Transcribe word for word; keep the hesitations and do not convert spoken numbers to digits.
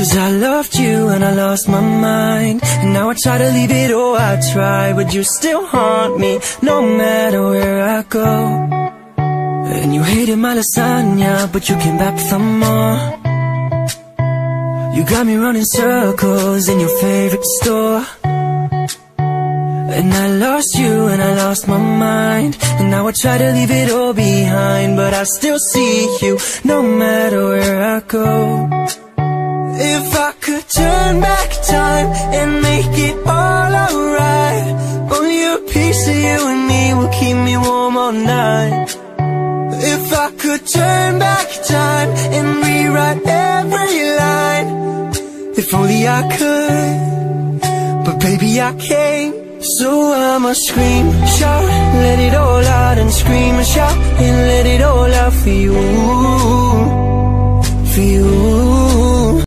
Cause I loved you and I lost my mind, and now I try to leave it all, I try, but you still haunt me no matter where I go. And you hated my lasagna, but you came back for more. You got me running circles in your favorite store. And I lost you and I lost my mind, and now I try to leave it all behind, but I still see you no matter where I go. If I could turn back time and make it all alright, only a piece of you and me will keep me warm all night. If I could turn back time and rewrite every line, if only I could, but baby I can't. So I'ma scream, shout, let it all out, and scream and shout and let it all out for you, for you.